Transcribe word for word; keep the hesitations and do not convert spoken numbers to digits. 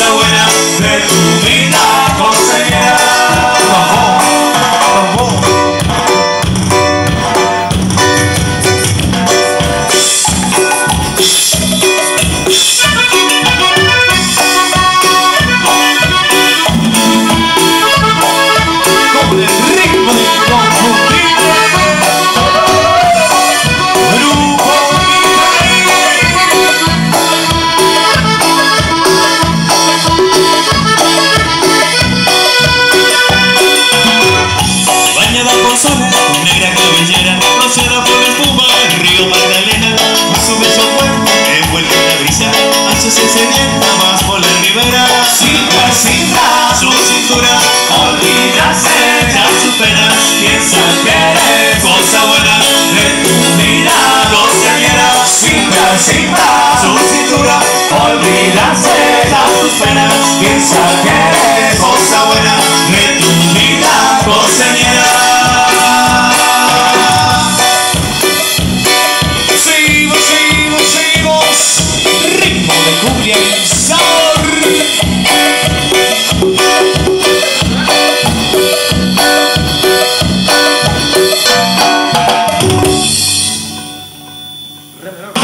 cosa buena de tu vida, conseguirás. Negra cabellera, rociada por la espuma del río Magdalena, con su beso fuerte envuelto en la brisa, ansiosa y sedienta más por la ribera. Cinta, cinta, su cintura, olvídase ya sus penas, piensa que eres cosa buena de tu vida, conseguirá. Cinta, cinta, su cintura, olvídase ya sus penas, piensa que eres cosa buena de tu vida, conseguirá. Re menor.